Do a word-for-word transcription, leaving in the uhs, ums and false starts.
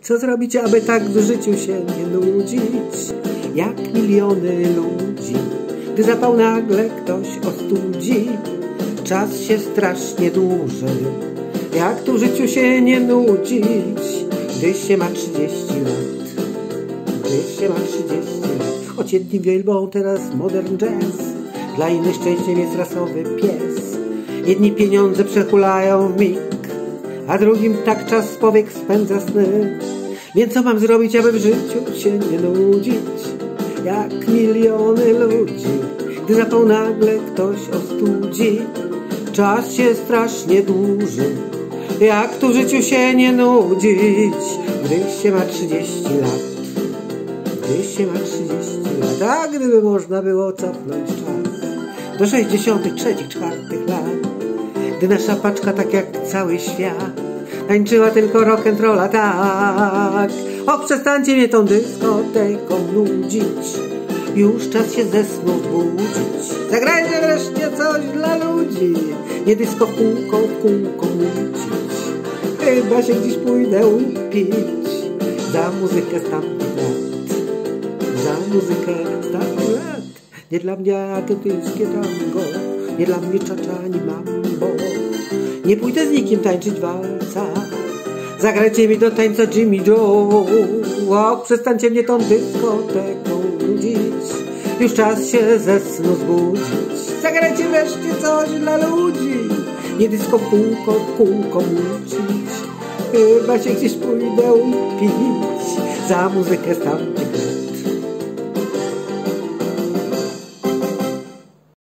Co zrobić, aby tak w życiu się nie nudzić? Jak miliony ludzi, gdy zapał nagle ktoś ostudzi. Czas się strasznie dłuży, jak tu w życiu się nie nudzić? Gdy się ma trzydzieści lat, gdy się ma trzydzieści lat. Choć jedni wielbą teraz modern jazz, dla innych szczęściem jest rasowy pies. Jedni pieniądze przehulają w mig, a drugim tak czas z powiek spędza sny. Więc co mam zrobić, aby w życiu się nie nudzić? Jak miliony ludzi, gdy zapał nagle ktoś ostudzi. Czas się strasznie dłuży, jak tu w życiu się nie nudzić? Gdy się ma trzydzieści lat, gdy się ma trzydzieści lat. A gdyby można było cofnąć czas do sześćdziesiątych trzecich, czwartych lat, gdy nasza paczka, tak jak cały świat, tańczyła tylko rock'n'rolla, tak. O, przestańcie mnie tą dyskoteką nudzić, już czas się ze snu budzić. Zagrajcie wreszcie coś dla ludzi, nie dysko w kółko, w kółko nucić. Chyba się gdzieś pójdę upić za muzykę z tamtych lat, za muzykę z tamtych lat. Nie dla mnie argentyńskie tango, nie dla mnie czacza ani mambo. Nie pójdę z nikim tańczyć walca, zagrajcie mi do tańca Jimmy Joe. O, przestańcie mnie tą dyskoteką nudzić, już czas się ze snu zbudzić. Zagrajcie wreszcie coś dla ludzi, nie dysko w kółko, w kółko nucić. Chyba się gdzieś pójdę upić za muzykę z tamtych